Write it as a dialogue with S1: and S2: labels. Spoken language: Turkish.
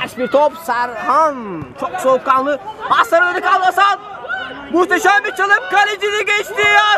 S1: Ters bir top. Serhan çok soğukkanlı. Hasan'ın önü kaldı Hasan. Muhteşem bir çalım. Kalecini geçti.